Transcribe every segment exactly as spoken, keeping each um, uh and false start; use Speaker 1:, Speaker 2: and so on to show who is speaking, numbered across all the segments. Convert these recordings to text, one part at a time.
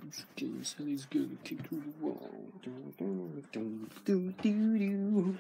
Speaker 1: Skin said he's gonna kick through the wall. Do, do, do, do, do, do.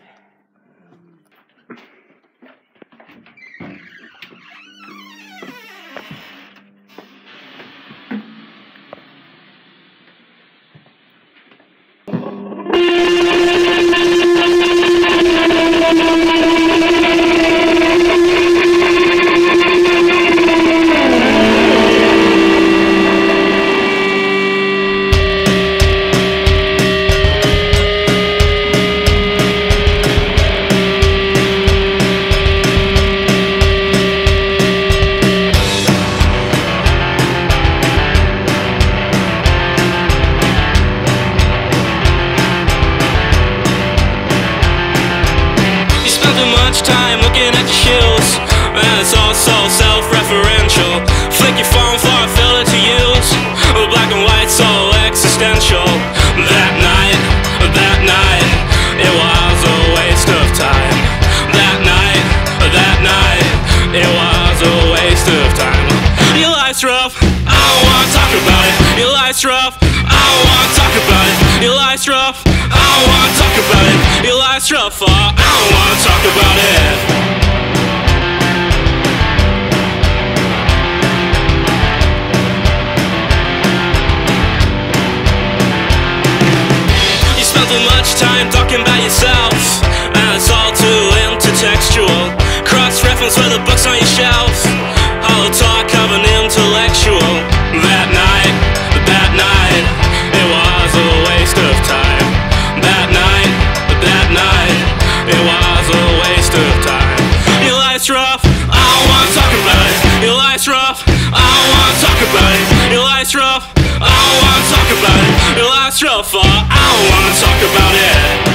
Speaker 2: Time looking at your shoes, and it's all so self-referential. Flick your phone for a filter to use, black and white, so existential. That night, that night, it was a waste of time. That night, that night, it was a waste of time. Your life's rough, I don't wanna talk about it. Your life's rough, I don't wanna talk about it. Your life's rough, I don't wanna talk about it. Your life's rough, oh, I don't wanna talk about it. You spent too much time talking about yourself, and it's all too intertextual. Cross-reference with the books on your shelf, hollow talk of an intellectual. That night, that night, it was a waste of time. That night, that night, it was a waste of time. Your life's rough, I don't wanna talk about it. Your life's rough, I don't wanna talk about it. Your life's rough, I don't wanna talk about it. Your life's rough, oh, I don't wanna talk about it.